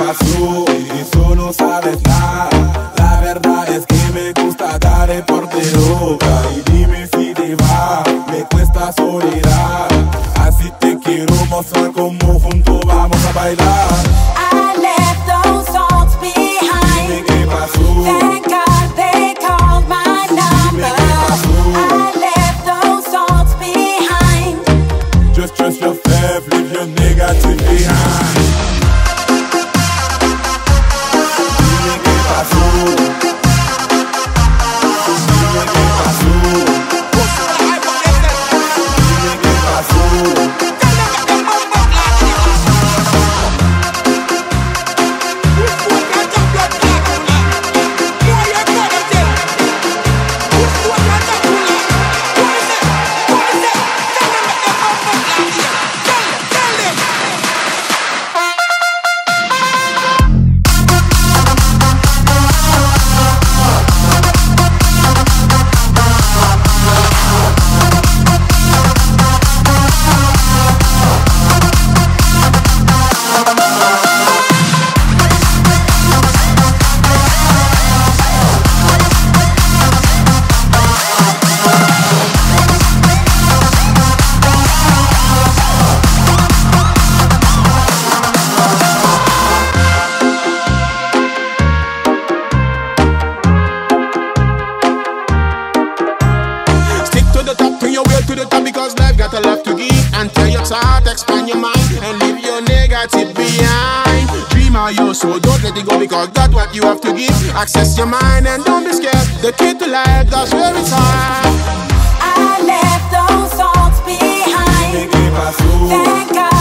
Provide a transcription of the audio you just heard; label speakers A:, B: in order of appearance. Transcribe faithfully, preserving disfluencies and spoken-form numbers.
A: pasó? Eso no sabes nada. La verdad es que me gusta darte por de boca. Y dime si te va, me cuesta soledad. Así te quiero mostrar como juntos vamos a bailar.
B: I left those thoughts behind.
A: Dime qué pasó.
B: Thank God they called my number. I left those thoughts behind.
A: Just trust yourself, leave your negative behind. Dime qué pasó. Dime qué pasó. Dime qué pasó.
C: To the top because life got a lot to give. And tell your heart, expand your mind and leave your negative behind. Dream of your soul, don't let it go because that's what you have to give. Access your mind and don't be scared. The key to life, that's where it's at.
B: I left those thoughts behind. Thank God.